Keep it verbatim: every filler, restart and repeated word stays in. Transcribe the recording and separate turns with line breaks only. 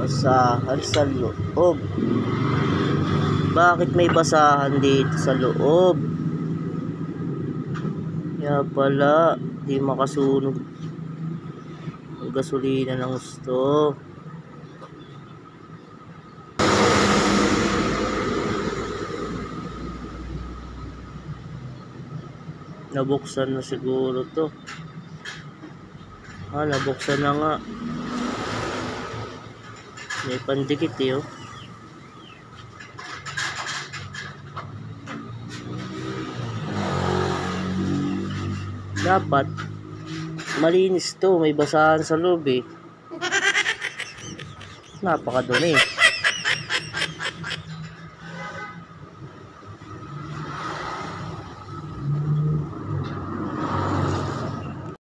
Basahan sa loob. Bakit may basahan dito sa loob? Kaya pala di makasunog ang gasolina ng gusto. Nabuksan na siguro to. Ah, nabuksan na nga. May pandikit eh, oh. Dapat malinis to, may basahan sa loob eh. Napakadumi.